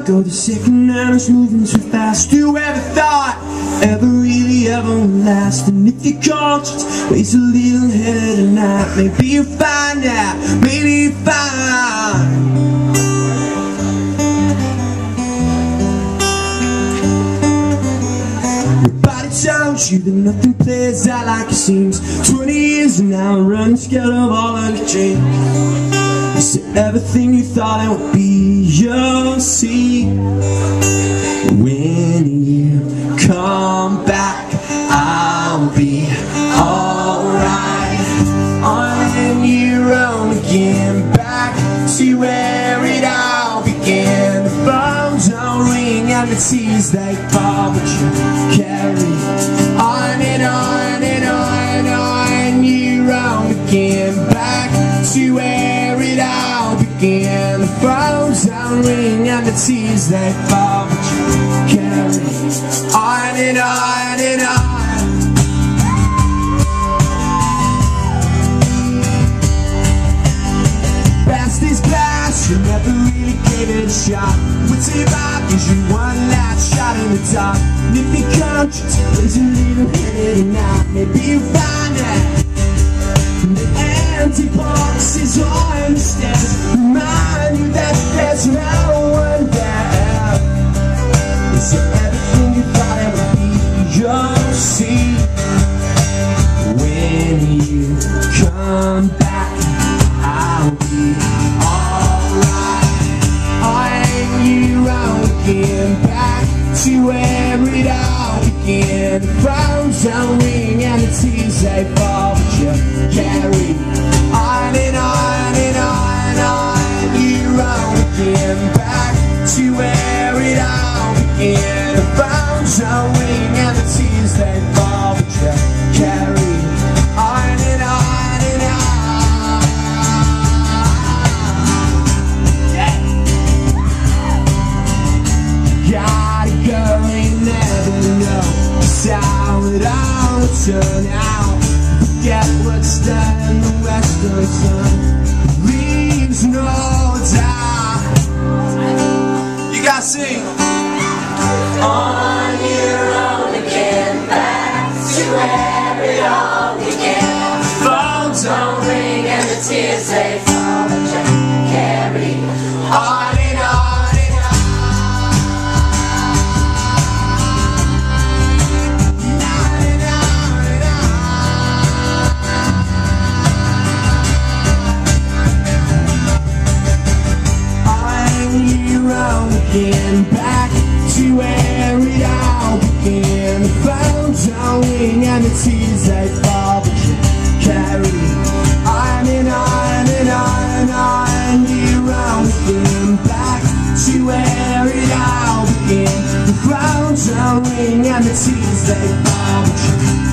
go the second and it's moving too fast. You ever thought ever really ever last? And if your conscience weighs a little heavier tonight, maybe you'll find out, maybe you'll find. Tells you that nothing plays out like it seems. 20 years and now I'm running scared of all of the dreams. You said everything you thought it would be, you'll see. When you come back, I'll be alright. On your own again, back to where it all began. The phones don't ring and the tears they fall, but you carry on and on and on and on. You're on again, back to where it all began. The phones don't ring and the tears they fall, but you carry on and on and on. Past is past, you never really gave it a shot. What's it about? Gives you one last shot in the dark. And if your conscience plays a little headed tonight, maybe you'll find out the empty boxes on the stairs remind you that there's no one there. Is it everything you thought it would be? You'll see. When you come back, I'll be alright. On your own again, back to where it all began. The phones don't ring and the tears they fall, but you carry on and on and on and on. Your own again, back to where it all began. The phones don't ring and the tears they fall, but you carry on and on and on. Gotta go, you never know just how it all will turn out. Forget what's done in the western sun, leaves no doubt. You gotta sing. On your own again, back to where it all began. Phones Don't ring and the tears they fall, but you carry on and on. Again, back to where it all began. The phones don't ring and the tears they fall, but you carry on and on and on and on. You're on again, back to where it all began. The phones don't ring and the tears they fall, but you